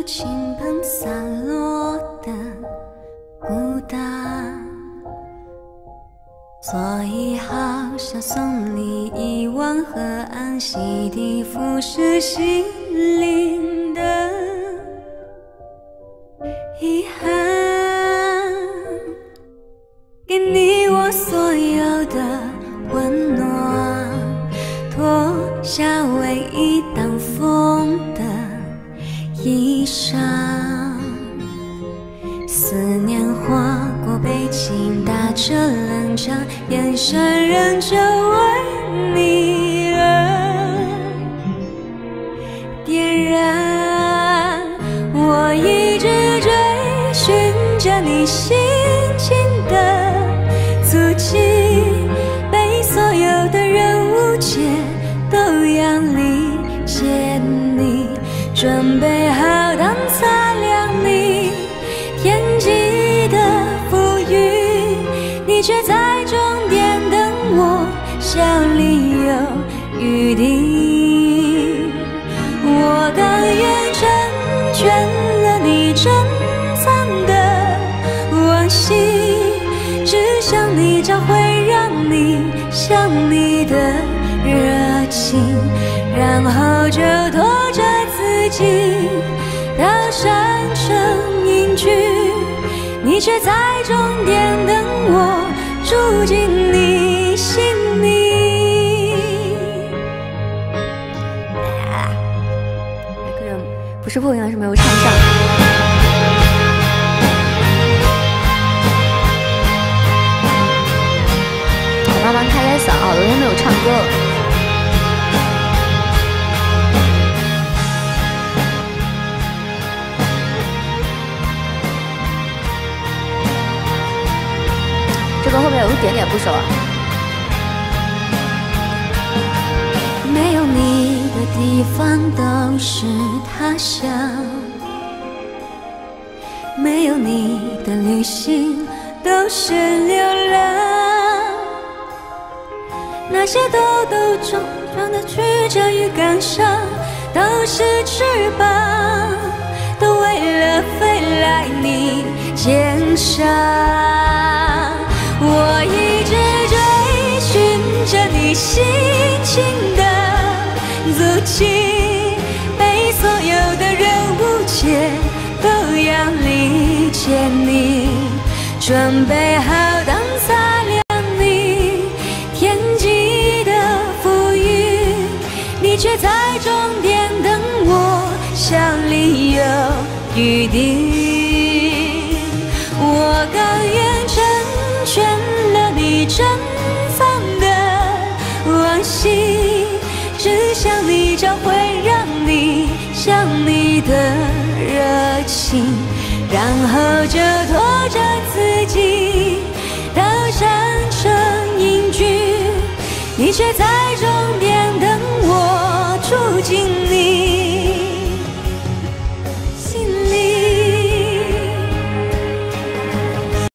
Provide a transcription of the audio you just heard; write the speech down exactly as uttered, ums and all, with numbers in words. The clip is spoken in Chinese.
倾盆洒落的孤单，所以好想送你一碗河岸，洗涤腐蚀心灵的遗憾，给你我所有的温暖，脱下唯一挡风的衣裳，思念划过背景，打着冷仗，眼神仍旧为你而点燃。我一直追寻着你心情的足迹，被所有的人误解，都要理解你，准备好当擦亮你天际的浮云，你却在终点等我，笑里有余地。我甘愿成全了你珍藏的往昔，只想你找回让你想你的热情，然后就拖着自己到山城隐居，你却在终点等我，住进你心里。可是不是破音，是没有唱上。我慢慢开开嗓，好多天没有唱歌了。这个后面有一点点不熟啊。没有你的地方都是他乡，没有你的旅行都是流浪，那些兜兜转转的曲折与感伤，都是翅膀，都为了飞来你肩上。我一直追寻着你心情的足迹，被所有的人误解，都要理解你，准备好当擦亮你天际的浮云，你却在终点等我，笑里有余地。我甘愿成全了你珍藏的往昔，只想你找回让你想你的热情，然后就拖着自己到山城隐居，你却在终点等我，住进你